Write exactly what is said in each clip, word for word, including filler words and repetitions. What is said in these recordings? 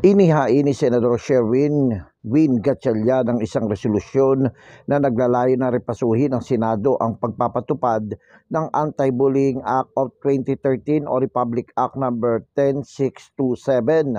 Inihain ni Senador Sherwin Win Gatchalian ang isang resolusyon na naglalayo na repasuhin ng Senado ang pagpapatupad ng Anti-Bullying Act of twenty thirteen o Republic Act number ten six two seven.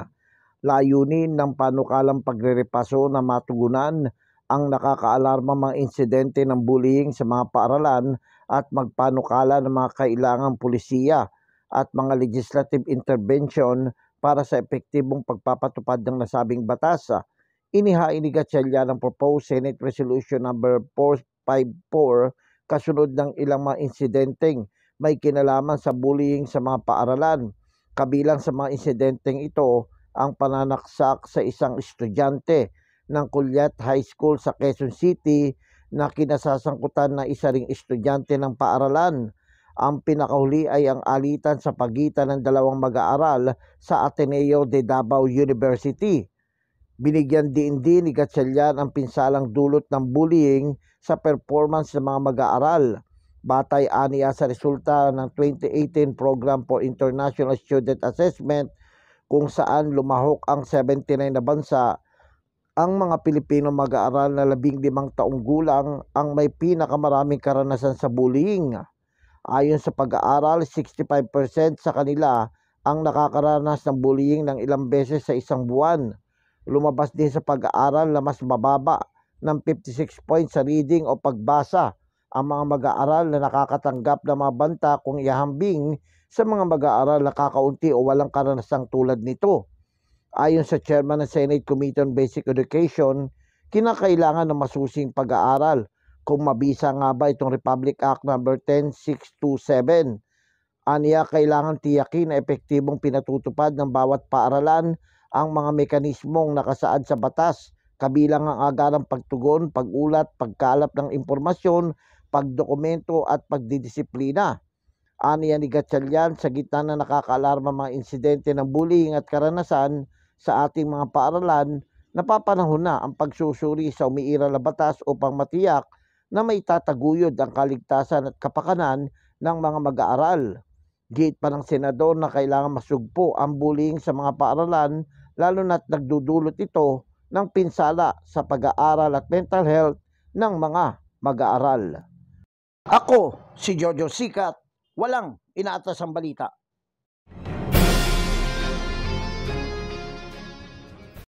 Layunin ng panukalang pagrerepaso na matugunan ang nakakaalarmang mga insidente ng bullying sa mga paaralan at magpanukala ng mga kailangang pulisiya at mga legislative intervention para sa epektibong pagpapatupad ng nasabing batas. Inihain ni Gatchalian ang proposed Senate Resolution number four five four kasunod ng ilang mga insidenteng may kinalaman sa bullying sa mga paaralan. Kabilang sa mga insidenteng ito ang pananaksak sa isang estudyante ng Culiat High School sa Quezon City na kinasasangkutan na isa ring estudyante ng paaralan. Ang pinakahuli ay ang alitan sa pagitan ng dalawang mag-aaral sa Ateneo de Davao University. Binigyan din din ni Gatchalian ang pinsalang dulot ng bullying sa performance ng mga mag-aaral. Batay aniya sa resulta ng twenty eighteen Program for International Student Assessment kung saan lumahok ang seventy-nine na bansa, ang mga Pilipino mag-aaral na labing limang taong gulang ang may pinakamaraming karanasan sa bullying. Ayon sa pag-aaral, sixty-five percent sa kanila ang nakakaranas ng bullying ng ilang beses sa isang buwan. Lumabas din sa pag-aaral na mas mababa ng fifty-six points sa reading o pagbasa ang mga mag-aaral na nakakatanggap ng mga banta kung ihambing sa mga mag-aaral na kakaunti o walang karanasang tulad nito. Ayon sa chairman ng Senate Committee on Basic Education, kinakailangan ng masusing pag-aaral kung mabisa nga ba itong Republic Act number ten six two seven. Aniya, kailangan tiyakin na epektibong pinatutupad ng bawat paaralan ang mga mekanismong nakasaad sa batas, kabilang ang agarang pagtugon, pag-ulat, pagkalap ng impormasyon, pagdokumento at pagdidisiplina. Aniya ni Gatchalian, sa gitna na nakakaalarma mga insidente ng bullying at karanasan sa ating mga paaralan, napapanahon na ang pagsusuri sa umiiral na batas upang matiyak na may tataguyod ang kaligtasan at kapakanan ng mga mag-aaral. Gate pa ng senador na kailangan masugpo ang bullying sa mga paaralan, lalo na't nagdudulot ito ng pinsala sa pag-aaral at mental health ng mga mag-aaral. Ako, si Jojo Sikat, walang inaatas ang balita.